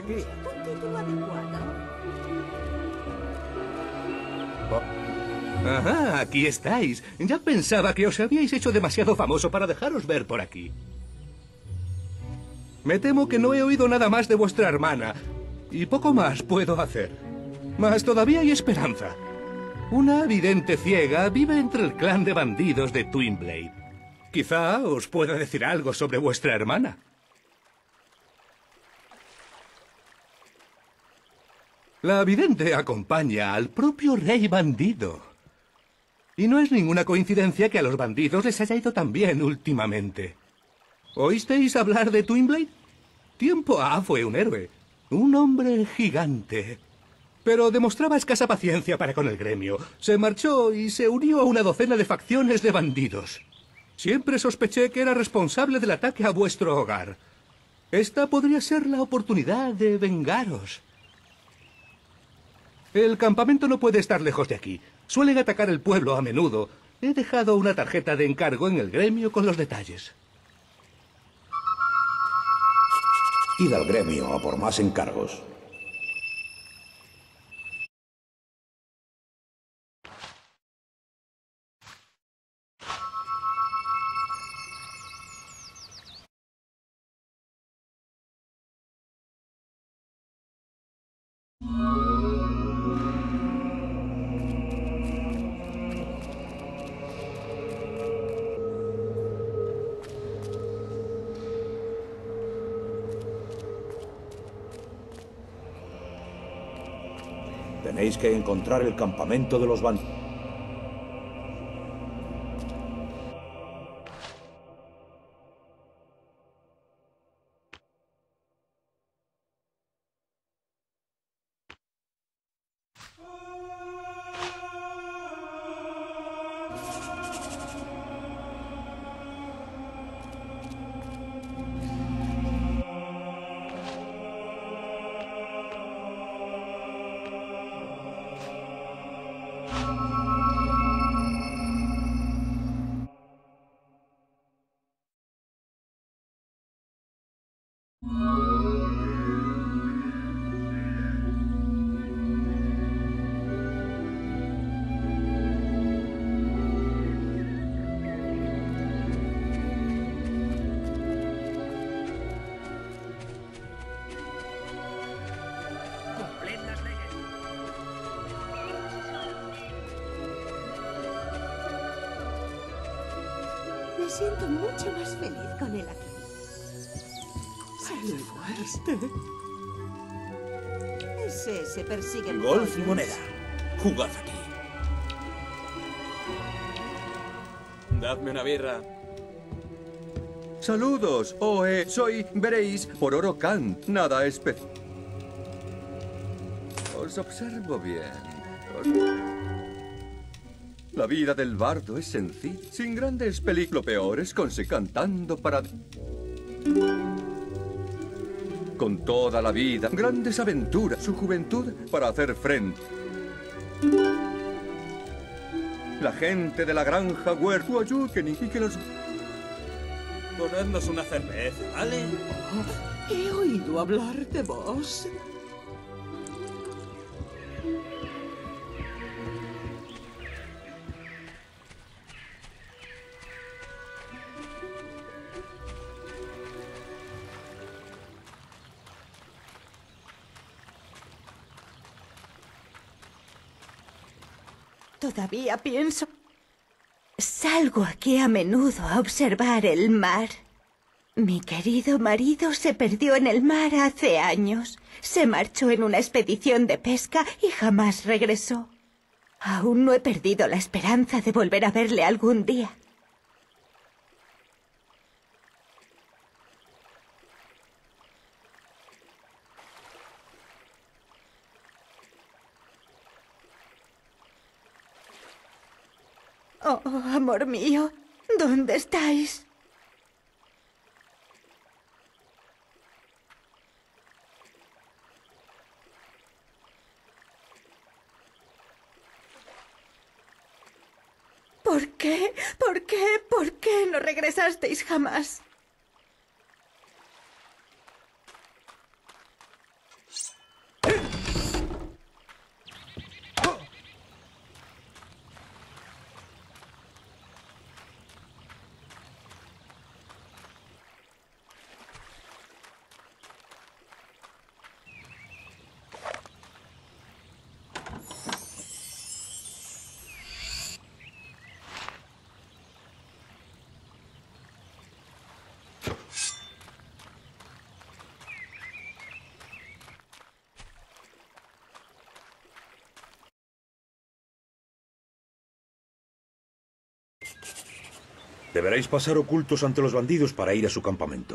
aquí. Un título adecuado. Ajá, aquí estáis. Ya pensaba que os habíais hecho demasiado famoso para dejaros ver por aquí. Me temo que no he oído nada más de vuestra hermana, y poco más puedo hacer. Mas todavía hay esperanza. Una vidente ciega vive entre el clan de bandidos de Twinblade. Quizá os pueda decir algo sobre vuestra hermana. La vidente acompaña al propio rey bandido. Y no es ninguna coincidencia que a los bandidos les haya ido tan bien últimamente. ¿Oísteis hablar de Twinblade? Tiempo A fue un héroe. Un hombre gigante. Pero demostraba escasa paciencia para con el gremio. Se marchó y se unió a una docena de facciones de bandidos. Siempre sospeché que era responsable del ataque a vuestro hogar. Esta podría ser la oportunidad de vengaros. El campamento no puede estar lejos de aquí. Suelen atacar el pueblo a menudo. He dejado una tarjeta de encargo en el gremio con los detalles. Id al gremio a por más encargos. Tenéis que encontrar el campamento de los bandidos. Me siento mucho más feliz con él aquí. ¡Qué fuerte! Ese se persigue. Golf y moneda. Jugad aquí. Dadme una birra. Saludos, Oe. Soy, veréis, por Oro Kant. Nada especial. Os observo bien. La vida del bardo es sencilla, sin grandes peligros. Lo peor es conseguir cantando para... Con toda la vida, grandes aventuras, su juventud para hacer frente. La gente de la granja Huerto ayuden y que los... Ponednos una cerveza, ¿vale? He oído hablar de vos. Todavía pienso. Salgo aquí a menudo a observar el mar. Mi querido marido se perdió en el mar hace años. Se marchó en una expedición de pesca y jamás regresó. Aún no he perdido la esperanza de volver a verle algún día. Oh, amor mío, ¿dónde estáis? ¿Por qué? ¿Por qué? ¿Por qué no regresasteis jamás? Deberéis pasar ocultos ante los bandidos para ir a su campamento.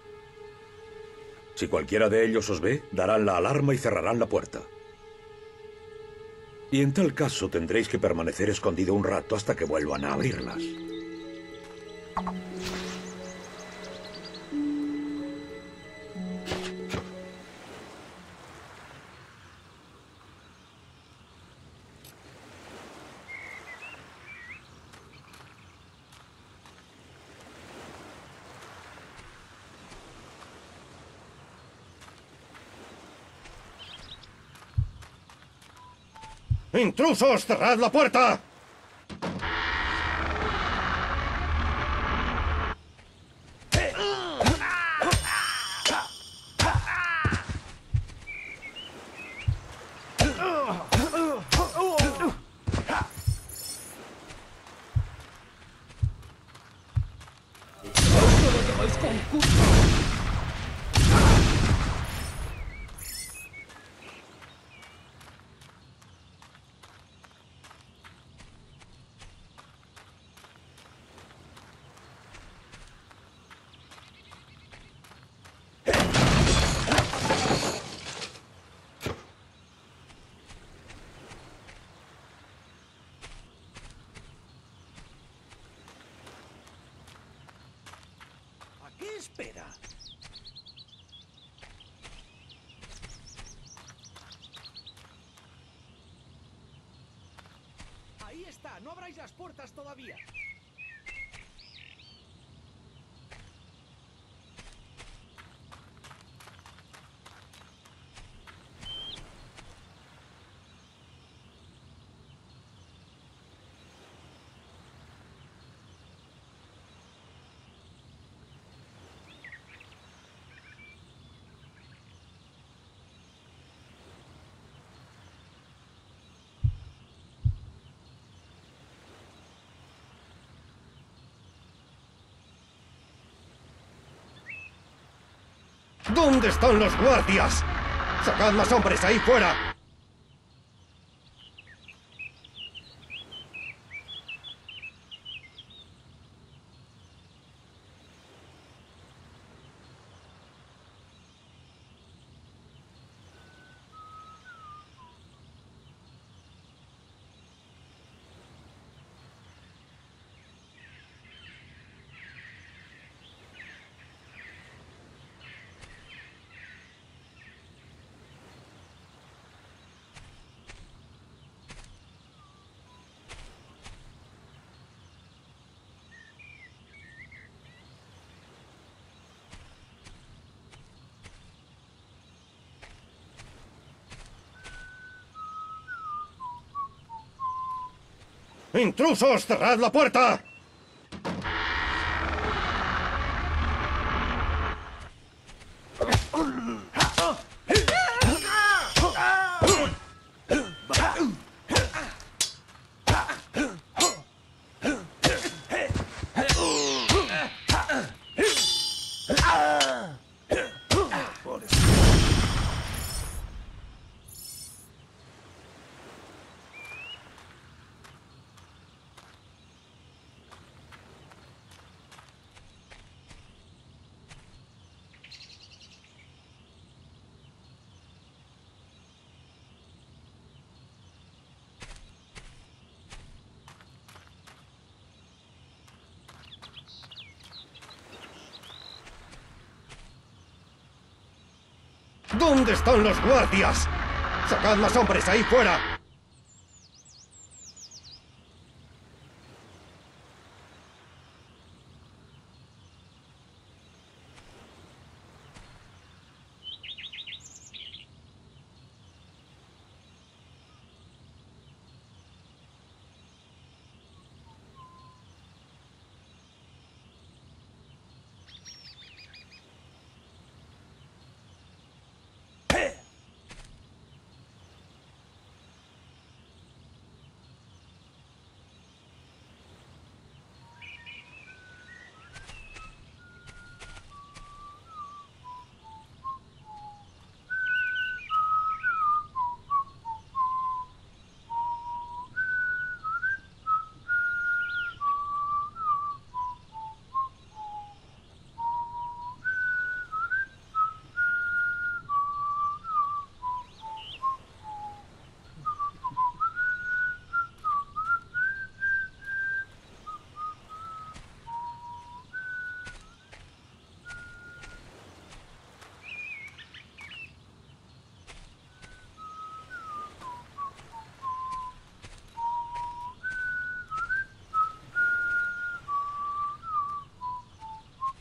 Si cualquiera de ellos os ve, darán la alarma y cerrarán la puerta. Y en tal caso tendréis que permanecer escondido un rato hasta que vuelvan a abrirlas. ¡Intrusos! ¡Cerrad la puerta! ¿Qué espera? Ahí está, no abráis las puertas todavía. ¿Dónde están los guardias? ¡Sacad más hombres ahí fuera! ¡Intrusos! ¡Cerrad la puerta! ¿Dónde están los guardias? ¡Sacad más hombres ahí fuera!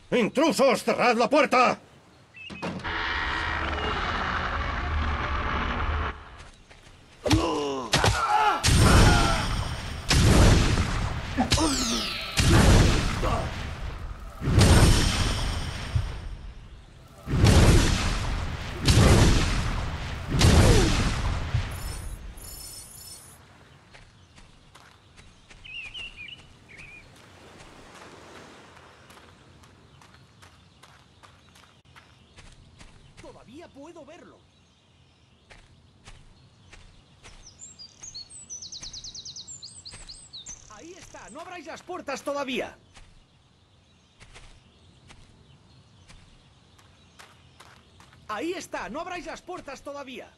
¡Intrusos, cerrad la puerta! Todavía puedo verlo. Ahí está, no abráis las puertas todavía. Ahí está, no abráis las puertas todavía.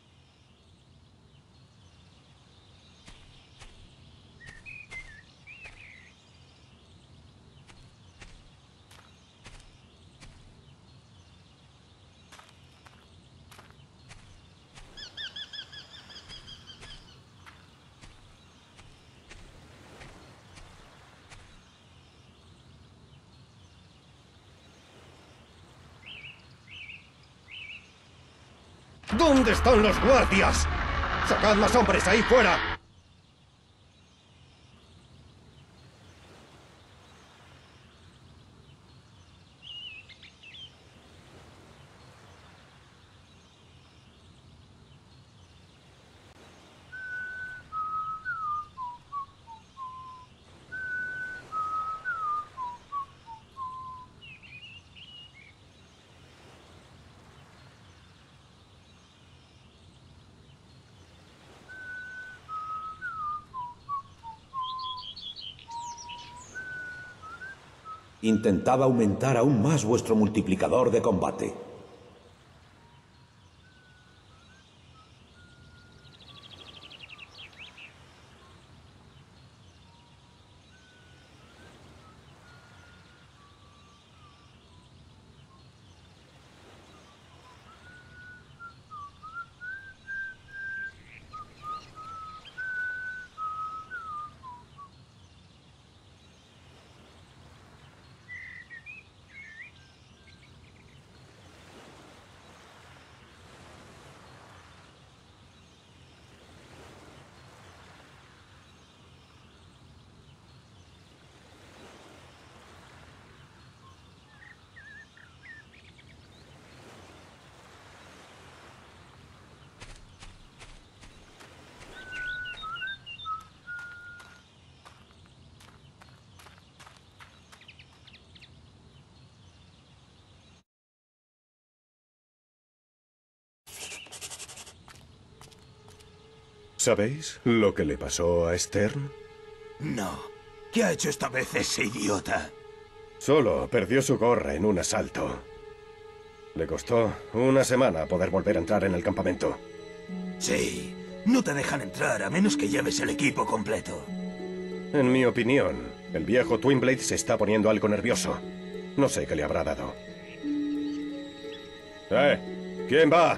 ¿Dónde están los guardias? ¡Sacad más hombres ahí fuera! Intentad aumentar aún más vuestro multiplicador de combate. ¿Sabéis lo que le pasó a Stern? No. ¿Qué ha hecho esta vez ese idiota? Solo perdió su gorra en un asalto. Le costó una semana poder volver a entrar en el campamento. Sí. No te dejan entrar a menos que lleves el equipo completo. En mi opinión, el viejo Twinblade se está poniendo algo nervioso. No sé qué le habrá dado. ¿Quién va?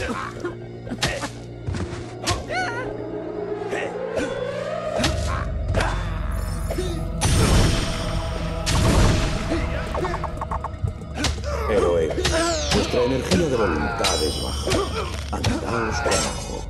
Héroe, vuestra energía de voluntad es baja. Andaos trabajo.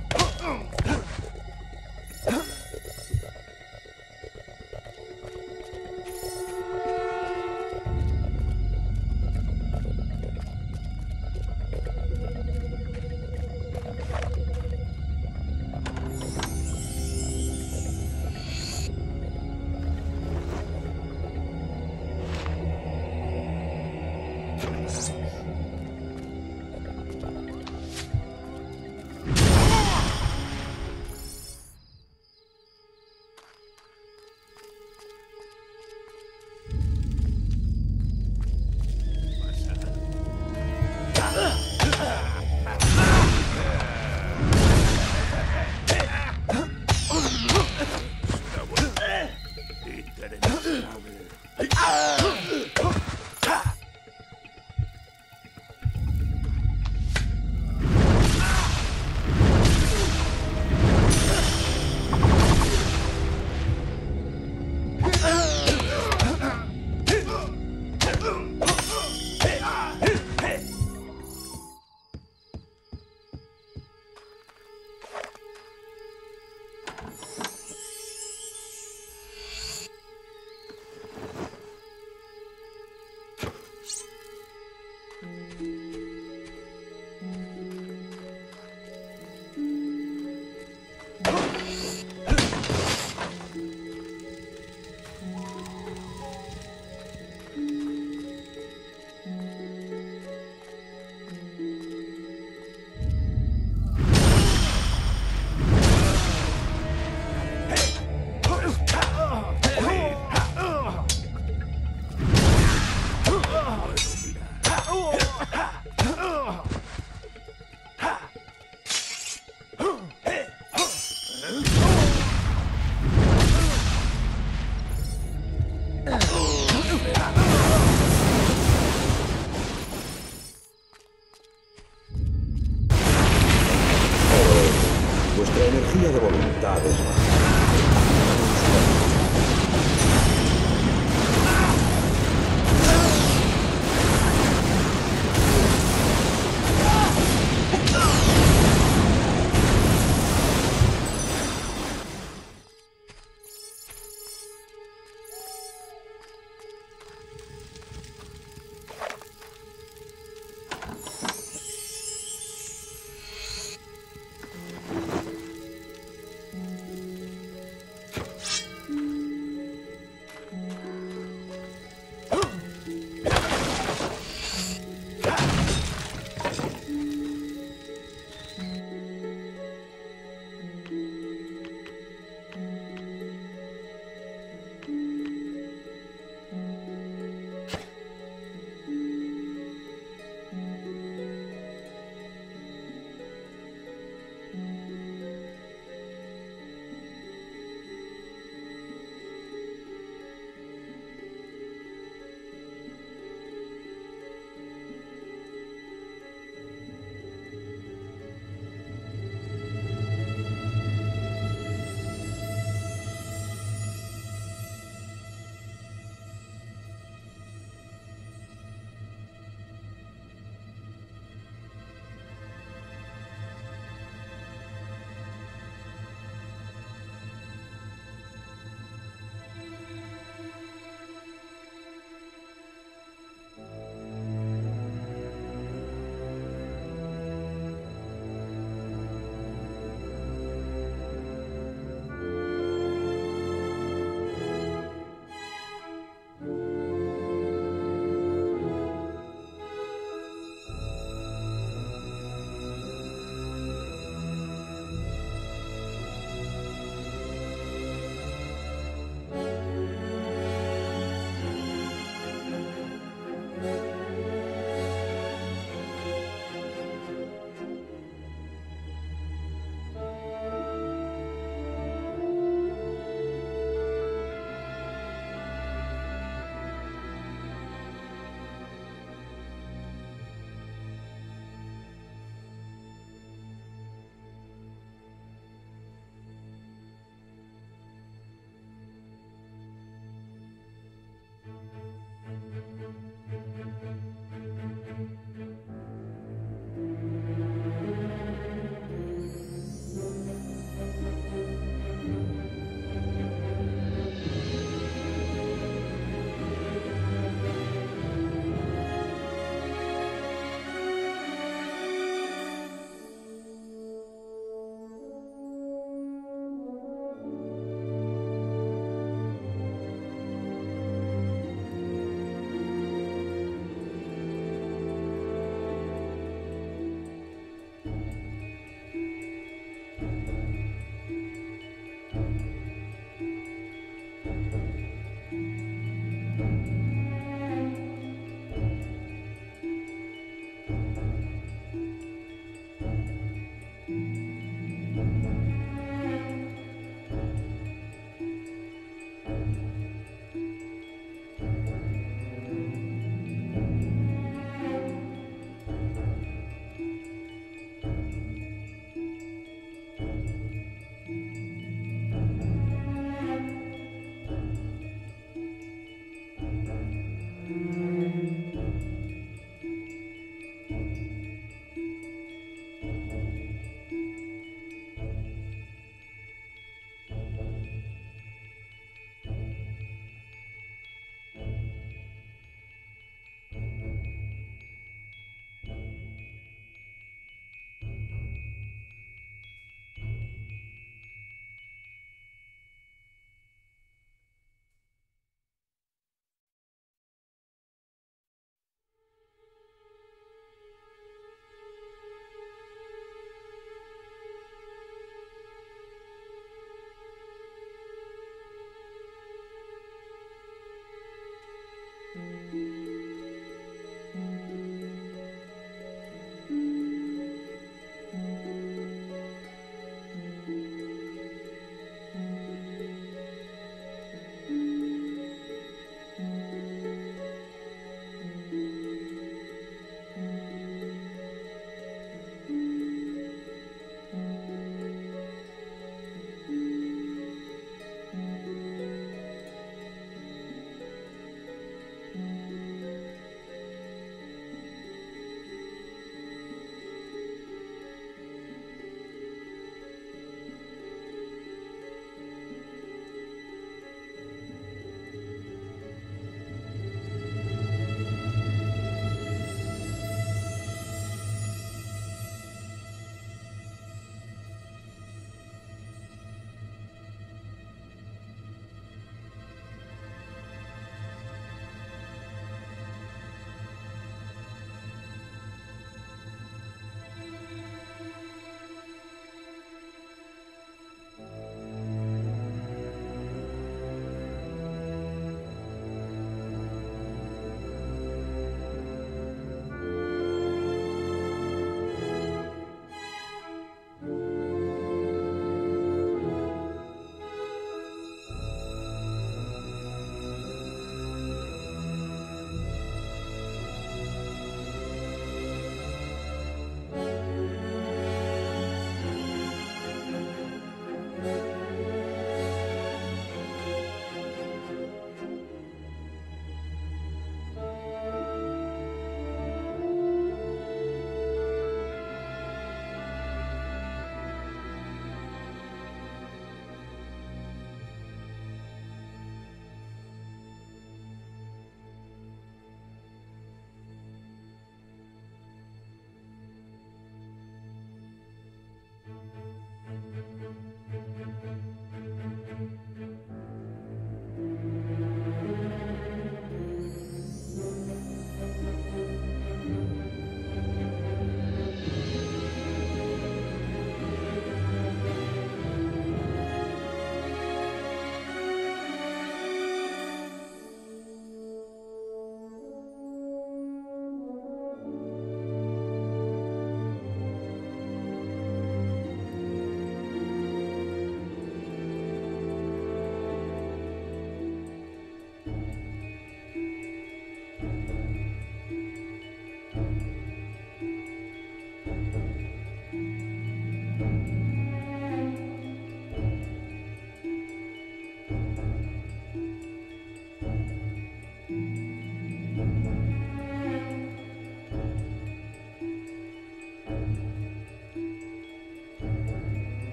Vuestra energía de voluntad es baja.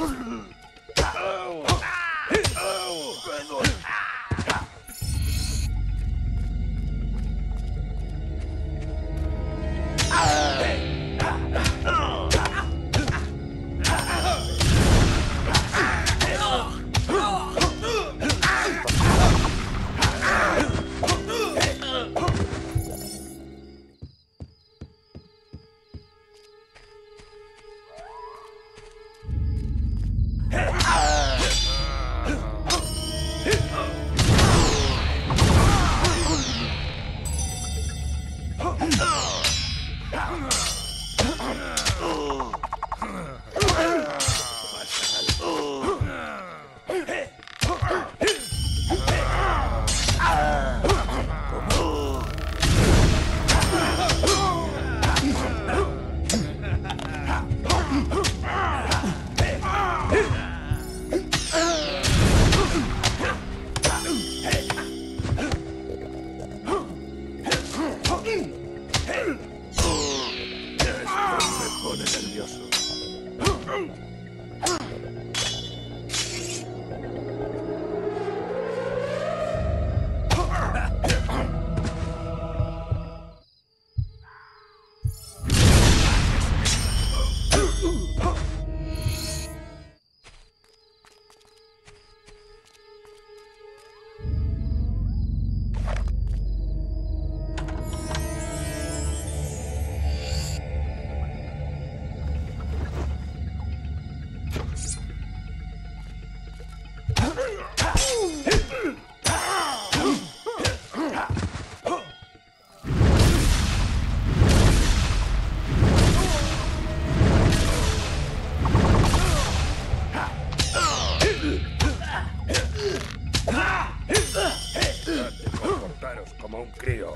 Como un crío.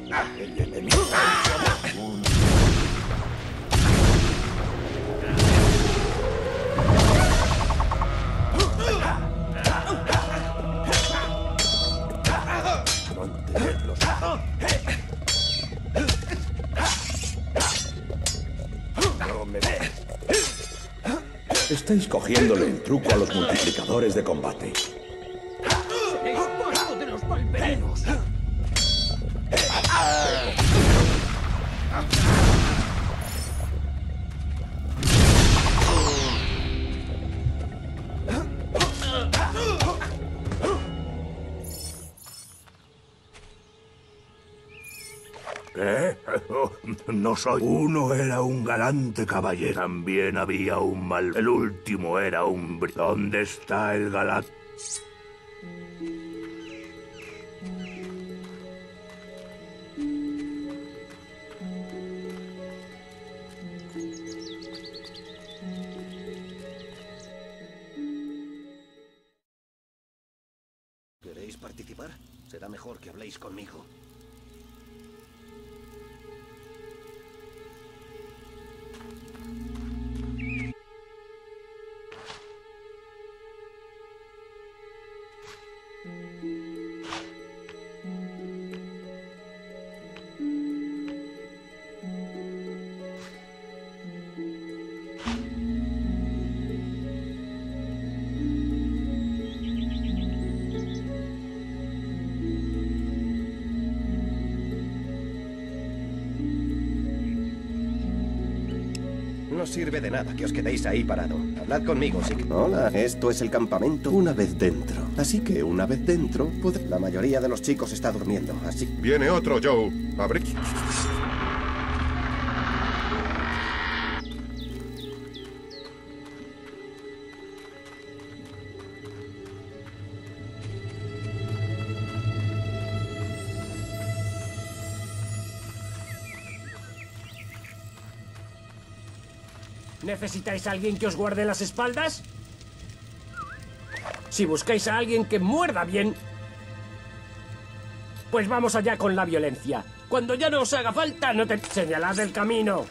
El enemigo somos mantenerlos. No me ves. Estáis cogiéndole el truco a los multiplicadores de combate. ¡Seréis pasto de los malvenidos! ¿Qué? No soy. Uno era un galante caballero. También había un mal. El último era un... ¿Dónde está el galante? ¿Queréis participar? Será mejor que habléis conmigo. No sirve de nada que os quedéis ahí parado. Hablad conmigo, sí. Hola, esto es el campamento una vez dentro. Así que una vez dentro, La mayoría de los chicos está durmiendo, así... Viene otro, Joe. Abre. ¿Necesitáis a alguien que os guarde las espaldas? Si buscáis a alguien que muerda bien, pues vamos allá con la violencia. Cuando ya no os haga falta, no te señalad el camino.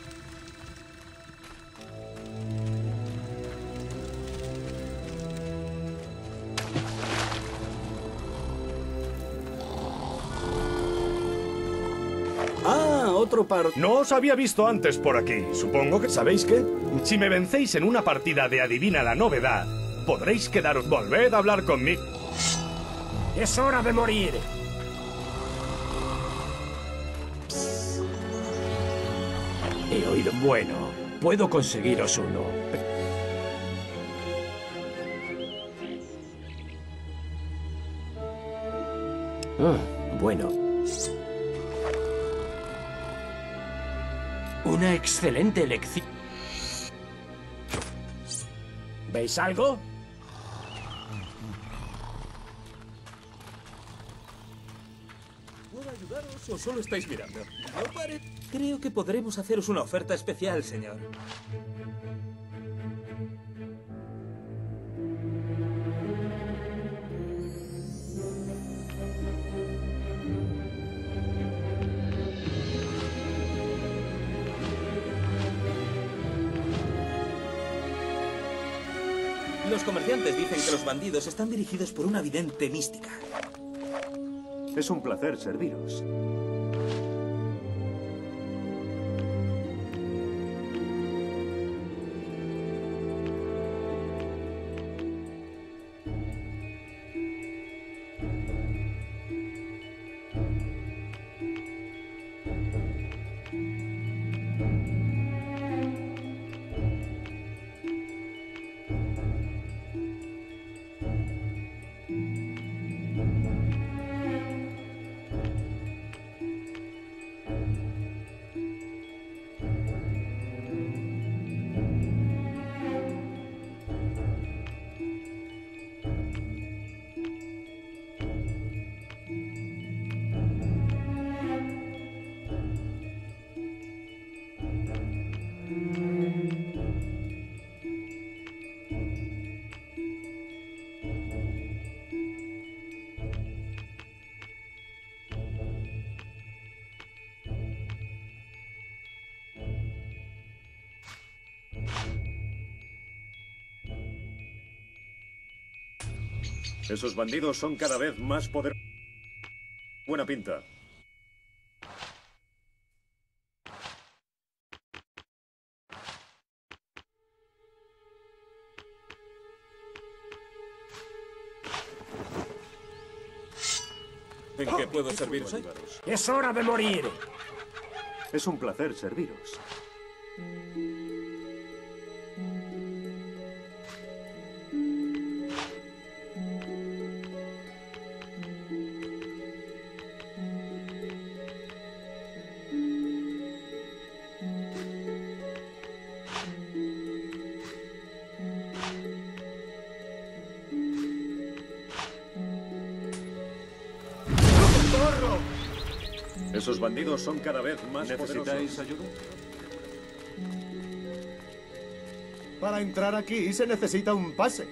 Ah, otro par... No os había visto antes por aquí. Supongo que... ¿Sabéis qué? Si me vencéis en una partida de Adivina la Novedad, podréis quedaros... Volved a hablar conmigo. ¡Es hora de morir! He oído... Bueno, puedo conseguiros uno. Bueno. Una excelente elección. ¿Veis algo? ¿Puedo ayudaros o solo estáis mirando? No pare. Creo que podremos haceros una oferta especial, señor. Los comerciantes dicen que los bandidos están dirigidos por una vidente mística. Es un placer serviros. Esos bandidos son cada vez más poderosos. Buena pinta. ¿En qué puedo serviros? ¡Es hora de morir! Es un placer serviros. Esos bandidos son cada vez más poderosos. ¿Necesitáis ayuda? Para entrar aquí se necesita un pase.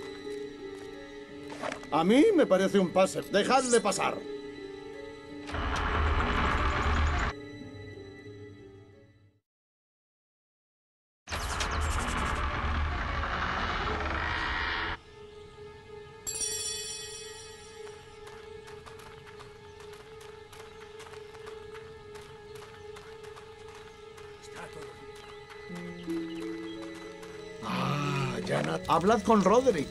A mí me parece un pase. ¡Dejadle pasar! Hablad con Roderick.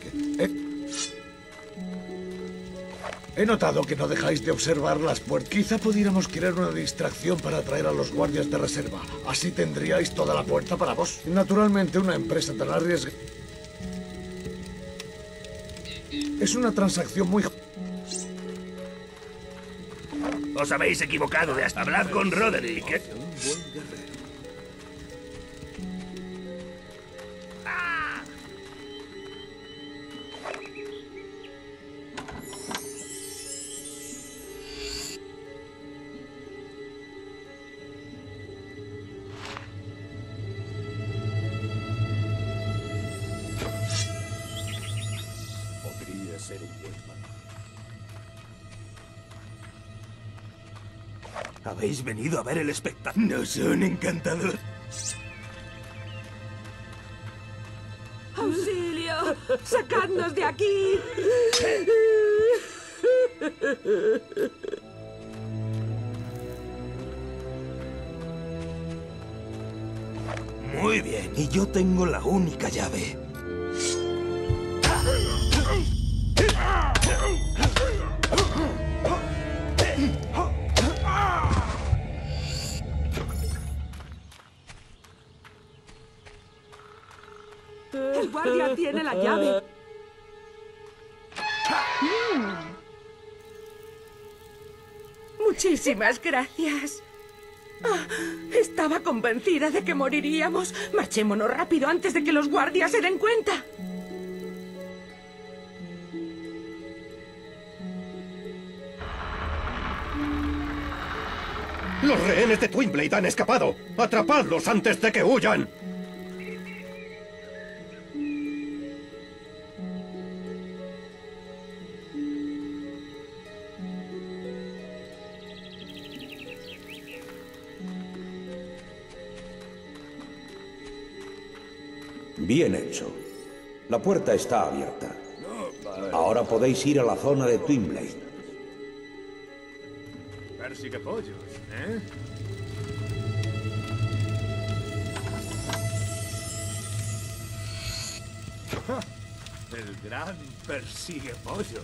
He notado que no dejáis de observar las puertas. Quizá pudiéramos crear una distracción para atraer a los guardias de reserva. Así tendríais toda la puerta para vos. Naturalmente, una empresa tan arriesgada... Es una transacción muy... Os habéis equivocado de hasta hablar con Roderick. ¿Habéis venido a ver el espectáculo? No son encantadores. ¡Auxilio! ¡Sacadnos de aquí! Muy bien, y yo tengo la única llave. El guardia tiene la llave. Muchísimas gracias. Estaba convencida de que moriríamos. Marchémonos rápido antes de que los guardias se den cuenta. ¡Los rehenes de Twinblade han escapado! ¡Atrapadlos antes de que huyan! Bien hecho. La puerta está abierta. Ahora podéis ir a la zona de Twinblade. Persigue pollos, ¿eh? El gran persigue pollos.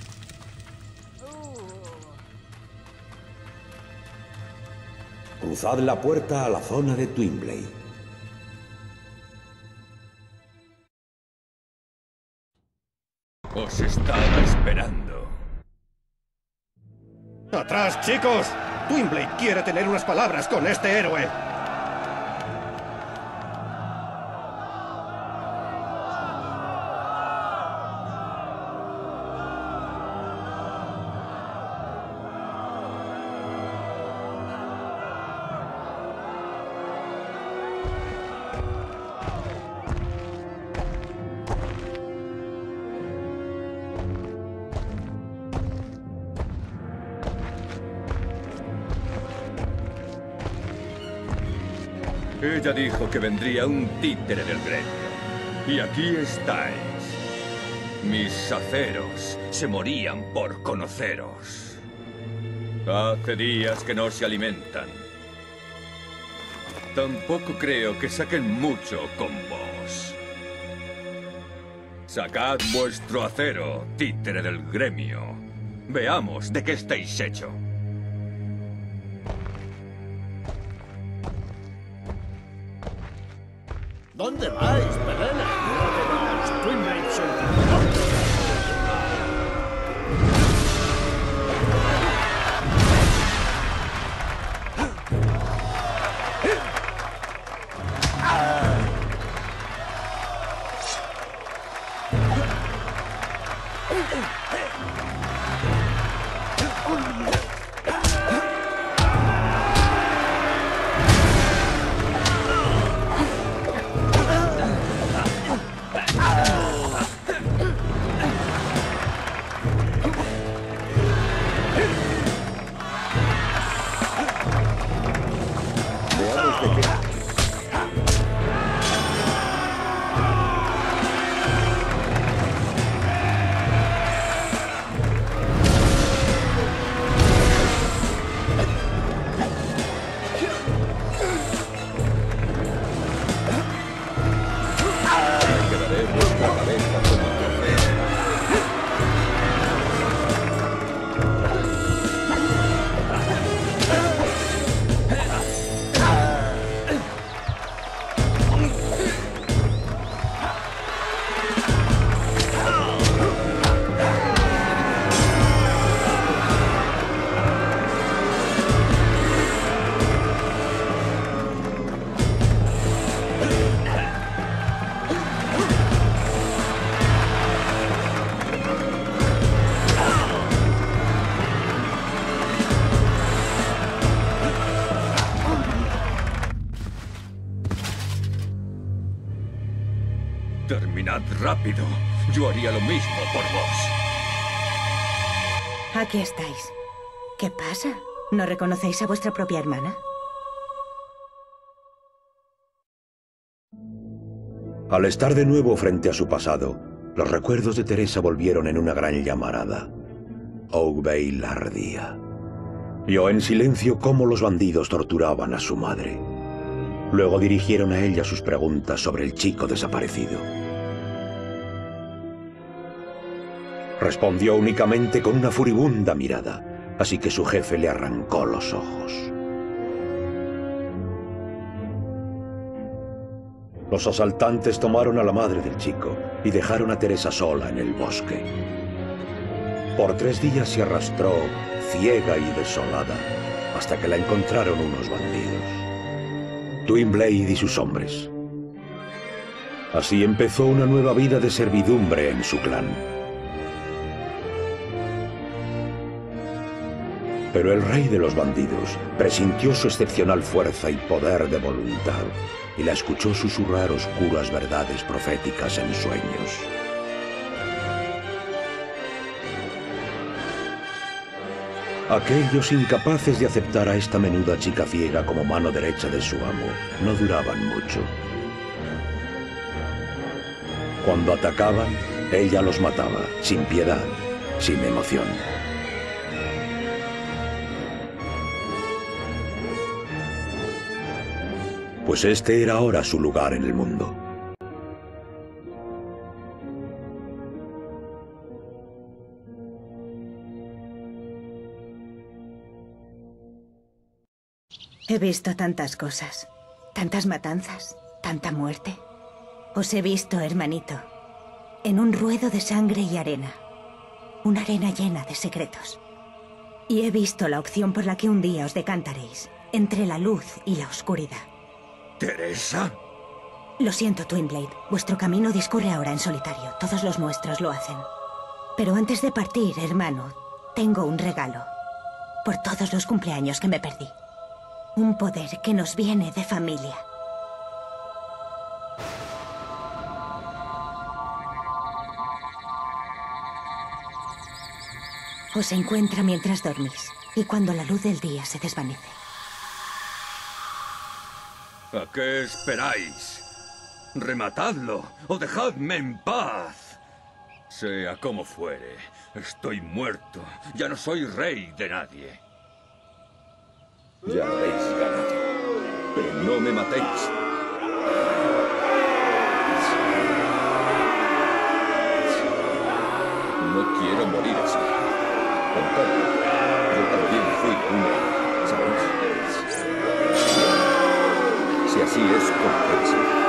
Cruzad la puerta a la zona de Twinblade. Os estaba esperando. ¡Atrás, chicos! Twinblade quiere tener unas palabras con este héroe. Ella dijo que vendría un títere del gremio. Y aquí estáis. Mis aceros se morían por conoceros. Hace días que no se alimentan. Tampoco creo que saquen mucho con vos. Sacad vuestro acero, títere del gremio. Veamos de qué estáis hecho. ¿Dónde vais, Pelena? Los Twin Blades son... Terminad rápido. Yo haría lo mismo por vos. Aquí estáis. ¿Qué pasa? ¿No reconocéis a vuestra propia hermana? Al estar de nuevo frente a su pasado, los recuerdos de Teresa volvieron en una gran llamarada. Oakvale la ardía. Vio en silencio cómo los bandidos torturaban a su madre. Luego dirigieron a ella sus preguntas sobre el chico desaparecido. Respondió únicamente con una furibunda mirada, así que su jefe le arrancó los ojos. Los asaltantes tomaron a la madre del chico y dejaron a Teresa sola en el bosque. Por 3 días se arrastró, ciega y desolada, hasta que la encontraron unos bandidos. Twin Blade y sus hombres. Así empezó una nueva vida de servidumbre en su clan. Pero el rey de los bandidos presintió su excepcional fuerza y poder de voluntad, y la escuchó susurrar oscuras verdades proféticas en sueños. Aquellos incapaces de aceptar a esta menuda chica ciega como mano derecha de su amo no duraban mucho. Cuando atacaban, ella los mataba, sin piedad, sin emoción. Pues este era ahora su lugar en el mundo. He visto tantas cosas, tantas matanzas, tanta muerte. Os he visto, hermanito, en un ruedo de sangre y arena. Una arena llena de secretos. Y he visto la opción por la que un día os decantaréis, entre la luz y la oscuridad. ¿Teresa? Lo siento, Twin Blade. Vuestro camino discurre ahora en solitario. Todos los nuestros lo hacen. Pero antes de partir, hermano, tengo un regalo. Por todos los cumpleaños que me perdí. Un poder que nos viene de familia. Os encuentra mientras dormís y cuando la luz del día se desvanece. ¿A qué esperáis? Rematadlo o dejadme en paz. Sea como fuere, estoy muerto. Ya no soy rey de nadie. Ya habéis ganado. Pero no me matéis. No quiero morir así. Con todo, yo también fui un rey, ¿sabéis? Si así es, compensa.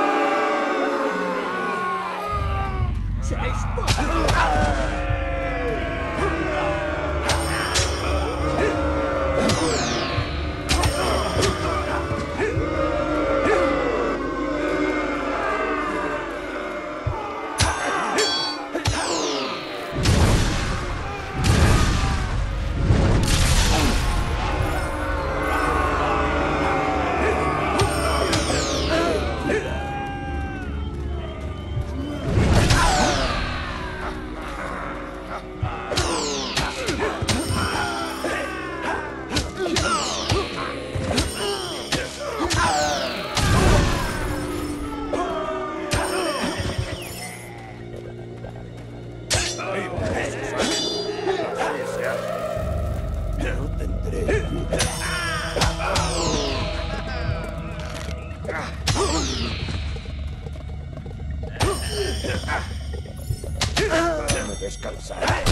Déjame descansar.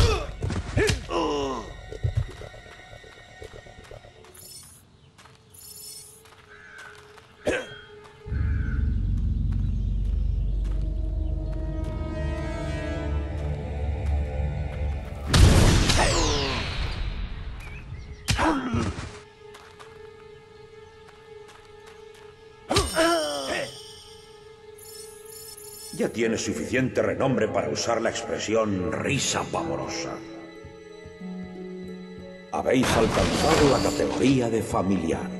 Ya tienes suficiente renombre para usar la expresión risa pavorosa. Habéis alcanzado la categoría de familiar.